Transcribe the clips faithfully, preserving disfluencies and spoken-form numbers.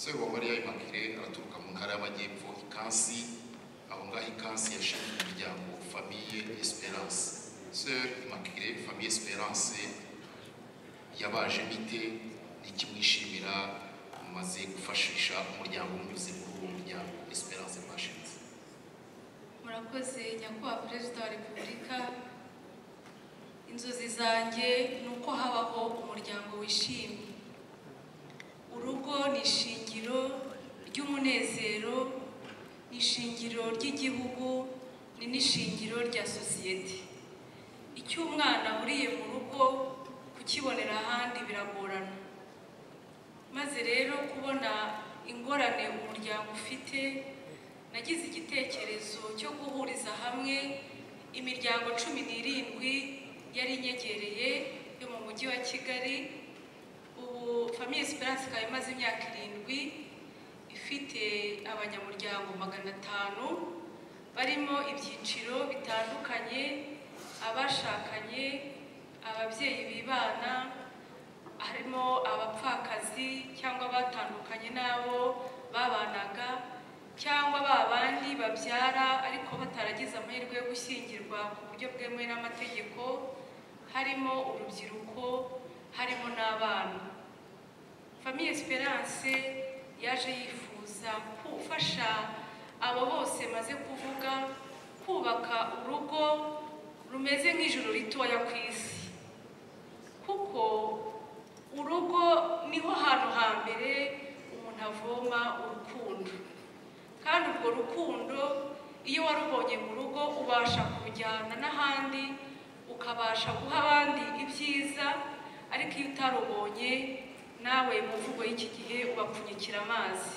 Sœur Uwamariya Immaculée araturuka mu ntara y'Amajyepfo Ikansi, aho ngaho Ikansi yashinze umuryango Famille Espérance. Sœur Immaculée, Famille Espérance yabaje bite n'iki mwishimira mumaze gufashisha umuryango munyuze muri uwo muryango Espérance mwashinze? Murakoze nyakubahwa Perezida wa Repubulika. Inzozi zanjye nuko habaho umuryango wishimye. Urugo ni ishingiro ry'umunezero, ni ishingiro ry'igihugu, ni n'ishingiro rya sosiyete. Icyo umwana ahuriye mu rugo kukibonera ahandi biragorana. Maze rero kubona ingorane umuryango ufite, nagize igitekerezo cyo guhuriza hamwe imiryango cumi n'irindwi yari inyegereye yo mu mujyi wa Kigali. Ubu Famille Espérance ikaba imaze imyaka irindwi ifite abanyamuryango magana atanu barimo ibyiciro bitandukanye, abashakanye, ababyeyi bibana, harimo abapfakazi cyangwa batandukanye nabo babanaga, cyangwa babandi babyara ariko bataragize amahirwe yo gushyingirwa ku buryo bwemewe n'amategeko, harimo urubyiruko, harimo n'abana. Famille Espérance yaje yifuza gufasha abo bose maze kuvuga kubaka urugo rumeze nk'ijuru ritoya ku isi, kuko urugo niho hantu hambere umuntu avoma urukundo, kandi urwo rukundo iyo warubonye mu rugo ubasha kujyana n'ahandi, ukabasha guha abandi ibyiza, ariko iyo utarubonye nawe mu mvugo y'iki gihe ubapfunyikira amazi.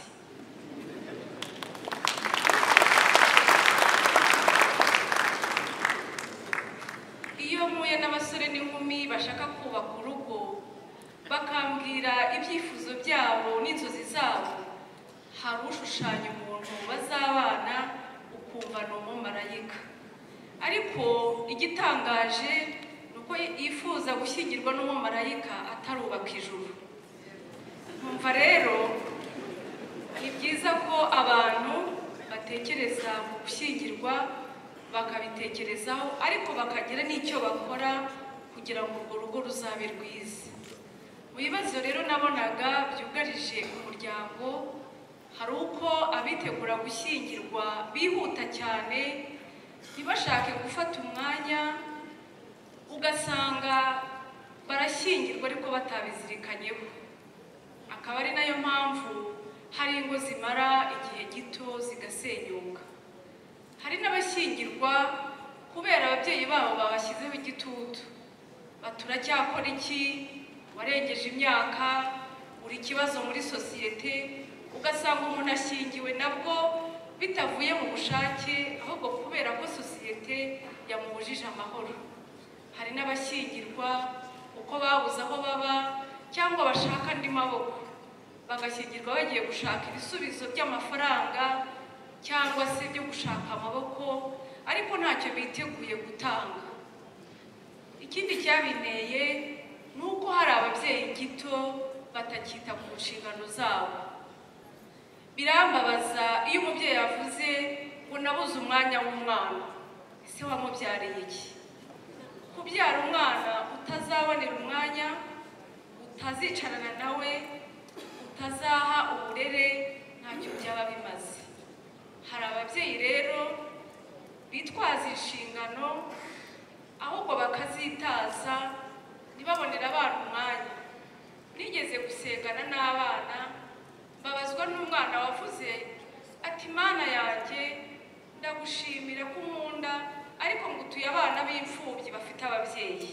Iyo muye n'abasore n'inkumi bashaka kubaka urugo bakambwira ibyifuzo byabo n'inzozi zabo, hari ushushanya umuntu bazabana ukumva ni umumarayika, ariko igitangaje ni uko yifuza gushyingirwa n'umumarayika atarubaka ijuru. Numva rero ni byiza ko abantu batekereza mu gushyingirwa bakabitekerezaho, ariko bakagira n'icyo bakora kugira ngo urwo rugo ruzabe rwiza. Mu bibazo rero nabonaga byugarije umuryango, hari uko abitegura gushyingirwa bihuta cyane, ntibashake gufata umwanya, ugasanga barashyingirwa ariko batabizirikanyeho. Akaba ari nayo mpamvu hari ingo zimara igihe gito zigasenyuka. Hari n'abashyingirwa kubera ababyeyi babo babashyizeho igitutu, baturacyakora iki, warengeje imyaka, uri ikibazo muri sosiyete, ugasanga umuntu ashyingiwe nabwo bitavuye mu bushake, ahubwo kubera ko sosiyete yamubujije amahoro. Hari n'abashyingirwa uko babuze aho baba cyangwa bashaka andi maboko, bagashyingirwa bagiye gushaka ibisubizo by'amafaranga cyangwa se byo gushaka amaboko, ariko ntacyo biteguye gutanga. Ikindi cyabinteye ni uko hari ababyeyi gito batakita ku nshingano zabo. Birambabaza iyo umubyeyi yavuze ngo nabuze umwanya w'umwana. Ese wamubyariye iki? Kubyara umwana utazabonera umwanya, utazicarana nawe, utazaha uburere, ntacyo byaba bimaze. Hari ababyeyi rero bitwaza inshingano ahubwo bakazitaza, ntibabonera abana umwanya. Nigeze gusengana n'abana, mbabazwa n'umwana wavuze ati Mana yanjye ndagushimira ko unkunda, ariko ngutuye abana b'imfubyi bafite ababyeyi.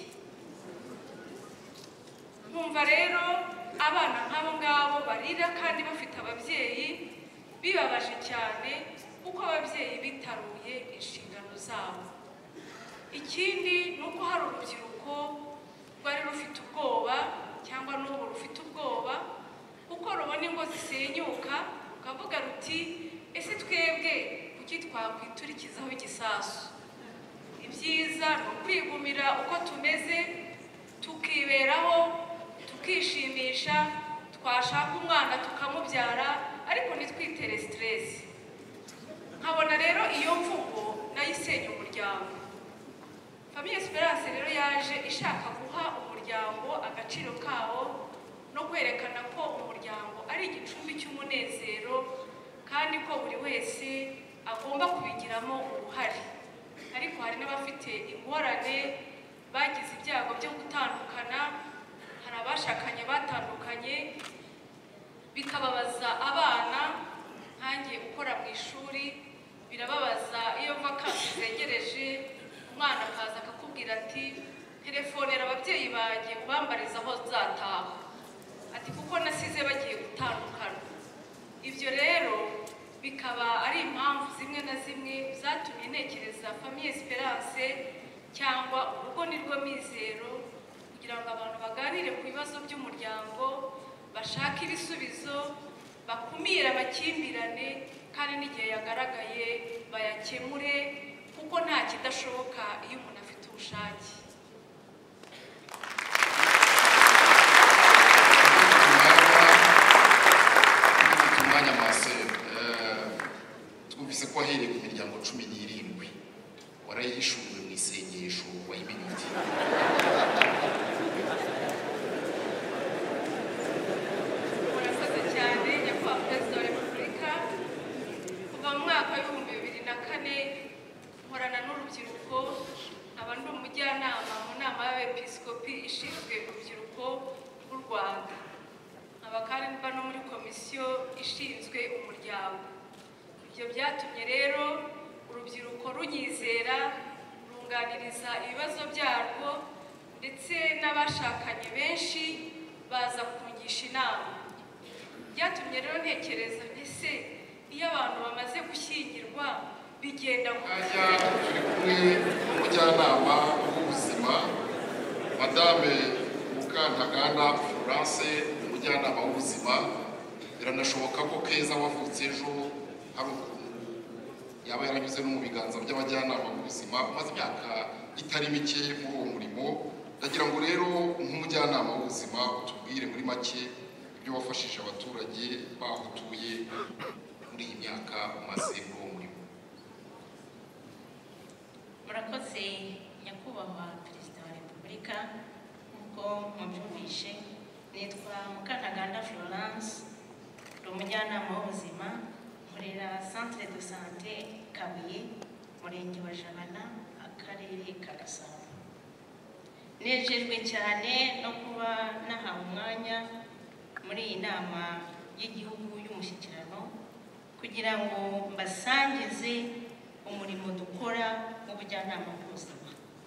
Nkumva rero abana nk'abo ngabo barira kandi bafite ababyeyi bibabaje cyane, kuko ababyeyi bitaruye inshingano zabo. Ikindi ni uko hari urubyiruko rwari rufite ubwoba cyangwa n'ubu rufite ubwoba, kuko rubona ingo zisenyuka, ukavuga ruti ese twebwe kuki twakwiturikizaho igisasu? Ibyiza ni ukwigumira uko tumeze, tukiberaho, tukishimisha, twashaka umwana tukamubyara ariko ntitwitere stress. Nkabona rero iyo mvugo nayisenya umuryango. Famille Esperance rero yaje ishaka guha umuryango agaciro kawo no kwerekana ko umuryango ari igicumbi cy'umunezero kandi ko buri wese agomba kubigiramo uruhare. Ariko hari n'abafite ingorane bagize ibyago byo gutandukana, hari abashakanye batandukanye bikababaza abana. Nkanjye ukora mu ishuri birababaza iyo vakansi zegereje umwana akaza akakubwira ati telefonera ababyeyi banjye ubambariza aho zataha, ati kuko nasize bagiye gutandukana. Ibyo rero bikaba ari impamvu zimwe na zimwe zatumye ntekereza Famille Esperance cyangwa urugo ni rwo mizero, kugira ngo abantu baganire ku bibazo by'umuryango, bashaka ibisubizo, bakumira amakimbirane, kandi n'igihe yagaragaye bayakemure, kuko nta kidashoboka iyo umuntu afite ubushake. Umwanya mase twumvise ko ahereye ku miryango cumi n'irindwi warayihishuwe mu isengesho wayimenye uti murakoze cyane nyakubahwa perezida wa repubulika. Kuva mu mwaka w'ibihumbi bibiri na kane nkorana n'urubyiruko, nkaba ndi umujyanama mu nama y'abepiskopi ishinzwe urubyiruko rw'u Rwanda, nkaba kandi mba no muri komisiyo ishinzwe umuryango. Ibyo byatumye rero urubyiruko runyizera, runganiriza ibibazo byarwo, ndetse n'abashakanye benshi baza kungisha inama. Byatumye rero ntekereza ese iyo abantu bamaze gushyingirwa bigenda ajya turi kumwe n'umujyanama w'ubuzima Madame Mukantaganda Florence, umujyanama w'ubuzima. Biranashoboka ko Keza wavutse ejo hari ukuntu yaba yaranyuze no mu biganza by'abajyanama b'ubuzima umaze imyaka itari mike muri uwo murimo. Ndagira ngo rero nk'umujyanama w'ubuzima utubwire muri make ibyo wafashije abaturage baho utuye muri iyi myaka umaze muri uwo murimo. Murakoze nyakubahwa perezida wa repubulika. Nk'uko mubyumvishe, nitwa Mukantaganda Florence, ndi umujyanama w'ubuzima, nkorera centre de santé Kabuye, murenge wa Jabana, akarere ka Gasabo. Nejejwe cyane no kuba nahawe umwanya muri iyi nama y'igihugu y'umushyikirano kugira ngo mbasangize umurimo dukora mu bujyanama bw'ubuzima.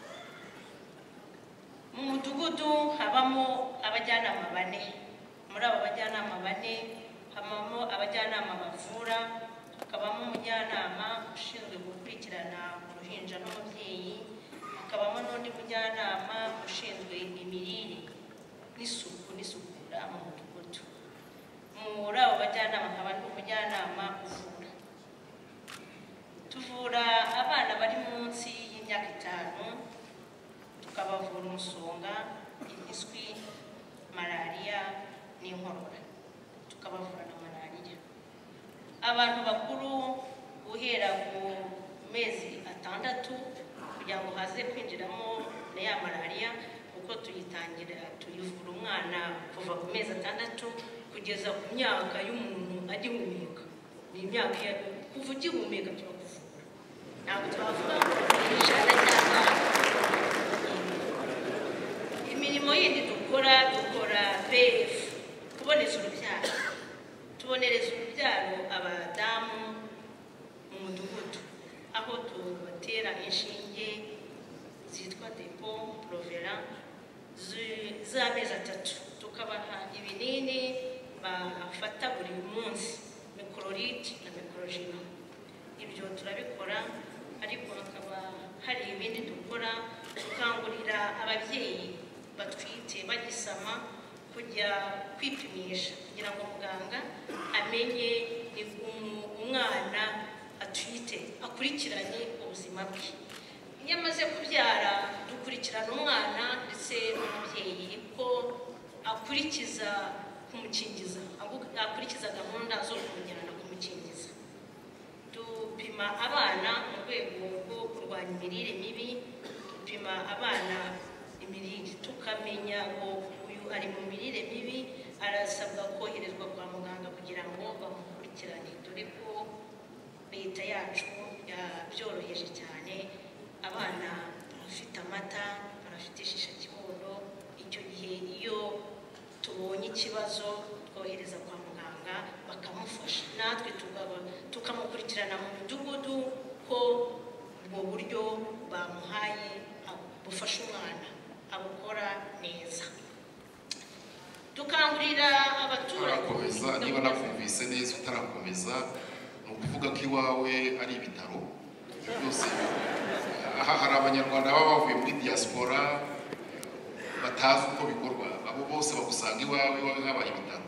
Mu mudugudu habamo abajyanama bane. Muri abo bajyanama bane habamo abajyanama bavura, hakabamo umujyanama ushinzwe gukurikirana uruhinja n'umubyeyi, hakabamo n'undi mujyanama ushinzwe imirire n'isuku n'isukura mu mudugudu. Muri abo bajyanama hakaba n'umujyanama uvura. Tuvura abana bari munsi y'imyaka itanu, tukabavura umusonga, impiswi, malariya n'inkorora, tukabavura na malariya. Abantu bakuru guhera ku mezi atandatu kugira ngo haze kwinjiramo na ya malariya, kuko tuyitangira tuyivura umwana kuva ku mezi atandatu kugeza ku myaka y'umuntu agihumeka. Ni imyaka kuva ugihumeka turakuvura, ntabwo twavuga ngo ijana cyangwa imirimo yindi dukora. Dukora P F, kuboneza urubyaro. Tubonereza urubyaro abadamu mu mudugudu, aho tubatera inshinge zitwa depo provera z'amezi atatu, tukabaha ibinini bafata buri munsi, mikororite na mikorojina. Ibyo turabikora, ariko hakaba hari ibindi dukora. Dukangurira ababyeyi batwite bagisama kujya kwipimisha kugira ngo muganga amenye umwana atwite, akurikiranye ubuzima bwe. Iyo amaze kubyara dukurikirana umwana ndetse n'umubyeyi ko akurikiza kumukingiza akurikiza gahunda zo kumujyana kumukingiza. Dupima abana mu rwego rwo kurwanya imirire mibi, dupima abana imirire tukamenya ngo uyu ari mu mirire mibi arasabwa koherezwa kwa muganga kugira ngo bamukurikirane, dore ko leta yacu yabyoroheje cyane. Abana barafite amata, barafite ishisha kibondo, icyo gihe iyo tubonye ikibazo twohereza kwa muganga bakamufasha, natwe tukamukurikirana mu midugudu ko ubwo buryo bamuhaye bufasha umwana abukora neza. Dukangurira abaturage komeza niba nakumvise neza utarakomeza ni ukuvuga ko iwawe ari ibitaro byose. Aha hari abanyarwanda baba bavuye muri diaspora batazi uko bikorwa, abo bose bagusanga iwawe iwawe habaye ibitaro.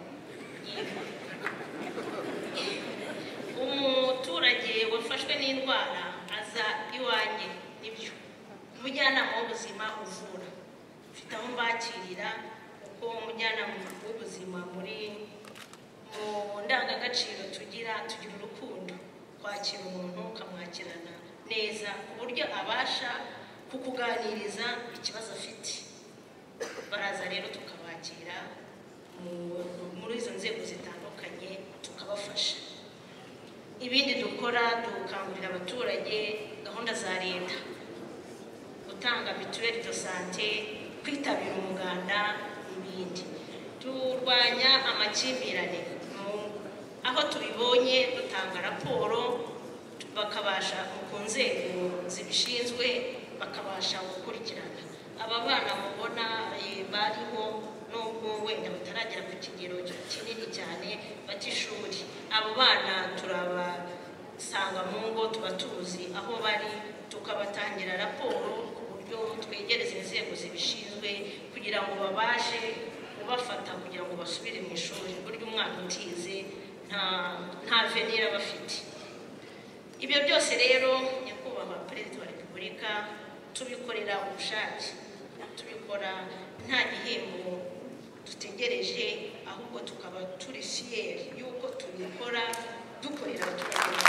Umuturage wafashwe n'indwara aza iwanjye, nibyo umujyanama w'ubuzima uvura, ufite aho mbakirira kuko umujyanama w'ubuzima muri mu ndangagaciro tugira tugira urukundo, kwakira umuntu ukamwakirana neza ku buryo abasha kukuganiriza ikibazo afite. Baraza rero tukabakira muri izo nzego zitandukanye tukabafasha. Ibindi dukora dukangurira abaturage gahunda za leta, gutanga mituweli de sante, kwitabira umuganda n'ibindi. Turwanya amakimbirane aho tubibonye, dutanga raporo bakabasha ku nzego zibishinzwe bakabasha gukurikirana. Aba bana mubona bariho nubwo wenda bataragera ku kigero kinini cyane batishuri, abo bana turabasanga mu ngo, tuba tuzi aho bari, tukabatangira raporo ku buryo twegereza inzego zibishinzwe kugira ngo babashe kubafata kugira ngo basubire mu ishuri. Burya umwana utize nta nta venira bafite. Ibyo byose rero nyakubahwa Perezida wa Repubulika tubikorera ubushake, tubikora nta gihembo dutegereje, ahubwo tukaba turi fier yuko tubikora dukorera abaturage.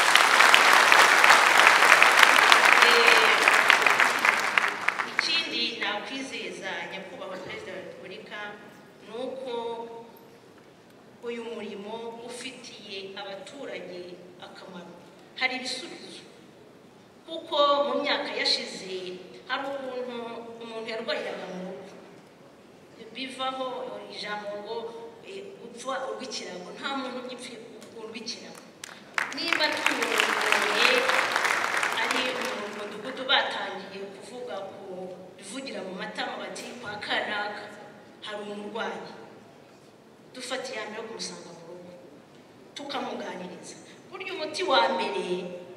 Ikindi nakwizeza nyakubahwa Perezida wa Repubulika nuko uyu murimo ufitiye abaturage akamaro. Hari ibisubizo kuko mu myaka yashize hari ukuntu umuntu yarwariraga mu rugo, bivaho ijambo ngo upfa urw'ikirago, nta muntu ugipfa urw'ikirago. Niba tuyoboye ari mu mudugudu batangiye kuvuga ku bivugira mu matama bati kwa kanaka hari umurwayi, dufata iya mbere yo kumusanga mu rugo tukamuganiriza. Burya umuti wa mbere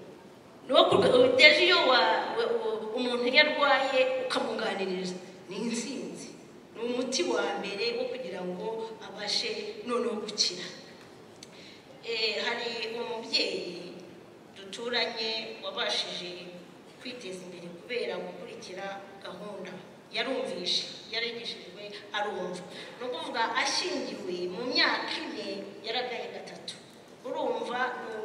deje iyo umuntu yarwaye ukamuganiriza ni intsinzi, ni umuti wa mbere wo kugira ngo abashe noneho gukira. Hari umubyeyi duturanye wabashije kwiteza imbere kubera gukurikira gahunda, yarumvishe, yarigishijwe arumva. Ni ukuvuga ashyingiwe mu myaka ine yarabyaye gatatu. Urumva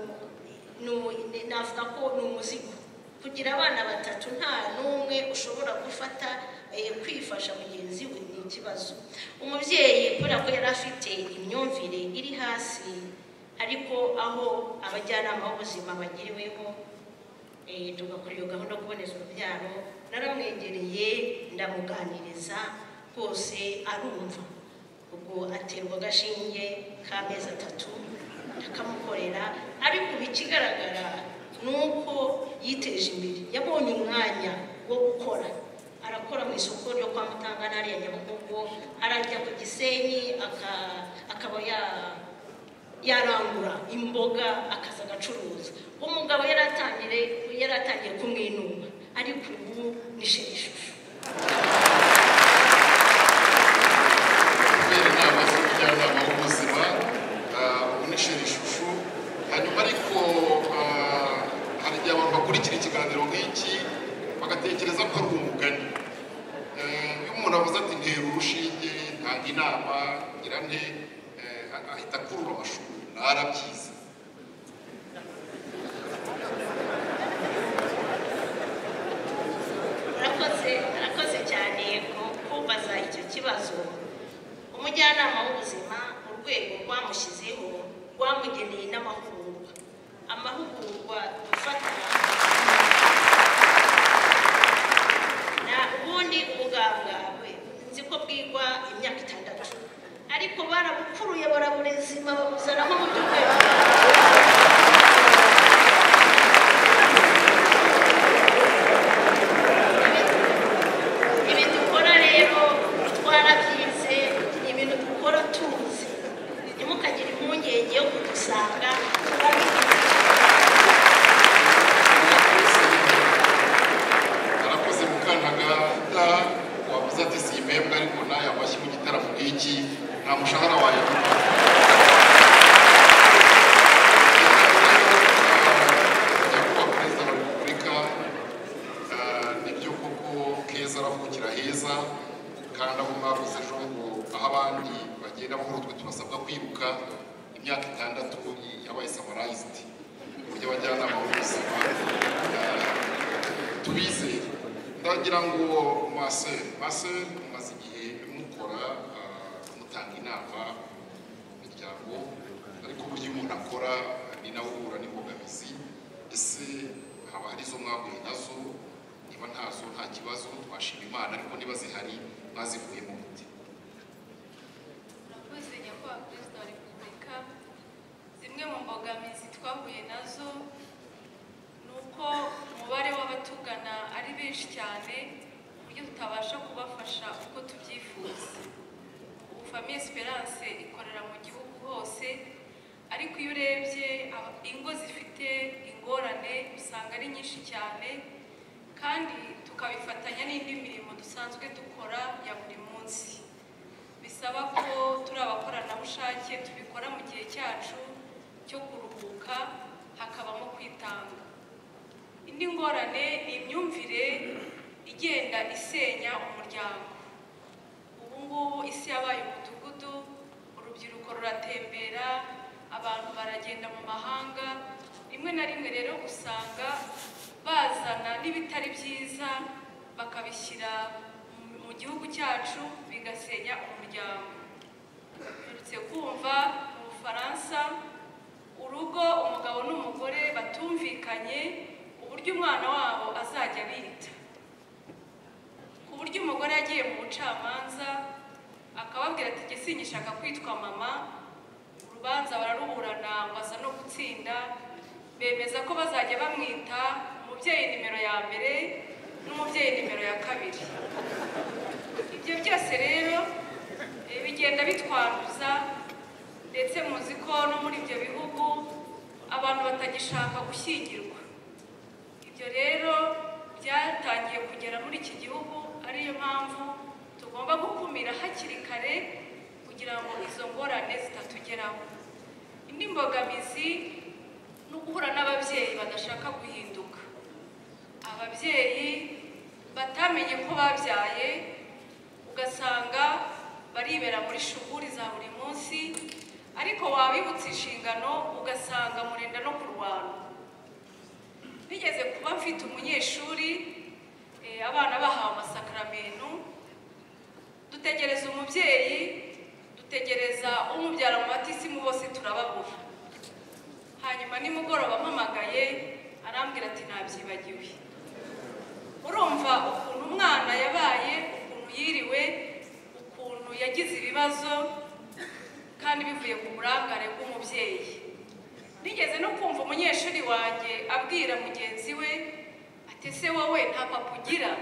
navuga ko ni umuzigo kugira abana batatu, nta n'umwe ushobora gufata kwifasha mugenzi we, ni ikibazo. Umubyeyi kubera ko yari afite imyumvire iri hasi, ariko aho abajyanama b'ubuzima bagiriweho tugakora iyo gahunda yo kuboneza urubyaro, naramwegereye ndamuganiriza rwose arumva. Ubwo aterwa agashinge k'amezi atatu akamukorera, ariko ikigaragara ni uko yiteje imbere, yabonye umwanya wo gukora. Arakora mu isoko ryo kwa Mutangana hariya Nyabugogo, arajya ku Gisenyi akaba yarangura imboga akaza agacuruza. Umugabo yaratangiye kumwinuma, ariko ubu ni shirishushu. Hanyuma ariko hari igihe abantu bakurikira ikiganiro nk'iki bagatekereza ko ari umugani. Iyo umuntu avuze ati ntera urushinge, ntanga inama, ngira nte, ahita akurura amashuri narabyize. Murakoze murakoze cyane kumbaza icyo kibazo. Umujyanama w'ubuzima urwego rwamushyizeho rwamugeneye n'amahugurwa. Amahugurwa dufata na ubundi ubuganga nzi ko bwigwa imyaka itandatu, ariko barabukuruye baraburezima babuzanaho mu by'urwego. Ibi dukora rero twarabyize, ni ibintu dukora tuzi, ntimukagire impungenge yo kudusanga turabizi. Arakoze Mukantaganda wavuze ati simpembwa, ariko nawe amashyi mu gitaramo nk'iki nta mushahara wayabona. Nyakubahwa Perezida wa Repubulika, nibyo koko keza aravukira heza, kandi abo mwavuze ejo ngo aho abandi bagenda bahoro twe tubasabwa kwiruka. Imyaka itandatu yabaye samarized ku buryo abajyanama b'ubuzima tubizeye. Ndagira ngo mase mase mumaze igihe mukora mutanga inama mu miryango, ariko uburyo umuntu akora ni nawe uhura n'imbogamizi. Ese haba hari izo mwahuye nazo? Niba ntazo nta kibazo, twashima Imana, ariko niba zihari mwazivuyemo gute? Murakoze Nyakubahwa Perezida wa Repubulika. Zimwe mu mbogamizi twahuye nazo ni uko umubare w'abatugana ari benshi cyane ku buryo tutabasha kubafasha uko tubyifuza. Ubu Famille Esperance ikorera mu gihugu hose, ariko iyo urebye ingo zifite ingorane usanga ari nyinshi cyane, kandi tukabifatanya n'indi mirimo dusanzwe dukora ya buri munsi. Bisaba ko turi abakoranabushake tubikora mu gihe cyacu cyo kuruhuka, hakabamo kwitanga. Indi ngorane ni imyumvire igenda isenya umuryango. Ubu ngubu isi yabaye umudugudu, urubyiruko ruratembera, abantu baragenda mu mahanga, rimwe na rimwe rero usanga bazana n'ibitari byiza bakabishyira mu gihugu cyacu, bigasenya umuryango. Mperutse kumva mu Bufaransa urugo umugabo n'umugore batumvikanye uburyo umwana wabo azajya bita, ku buryo umugore yagiye mu bucamanza akababwira ati jye sinyishaka kwitwa mama. Urubanza bararuburana ngo aza no gutsinda, bemeza ko bazajya bamwita umubyeyi nimero ya mbere n'umubyeyi nimero ya kabiri. Ibyo byose rero bigenda bitwanduza, ndetse muzi ko no muri ibyo bihugu abantu batagishaka gushyingirwa. Ibyo rero byatangiye kugera muri iki gihugu, ariyo mpamvu tugomba gukumira hakiri kare kugira ngo izo ngorane zitatugeraho. Indi mbogamizi ni uguhura n'ababyeyi badashaka guhinduka, ababyeyi batamenye ko babyaye, ugasanga baribera muri shughuli za buri munsi, ariko wabibutsa inshingano ugasanga murenda no kurwana. Nigeze kuba mfite umunyeshuri, abana bahawe amasakaramentu, dutegereza umubyeyi, dutegereza umubyara mu batisimu, bose turababura. Hanyuma nimugoroba mpamagaye arambwira ati nabyibagiwe. Urumva ukuntu umwana yabaye, ukuntu yiriwe, ukuntu yagize ibibazo, kandi bivuye ku burangare bw'umubyeyi. Nigeze no kumva umunyeshuri wanjye abwira mugenzi we ati ese wowe nta papa ugira?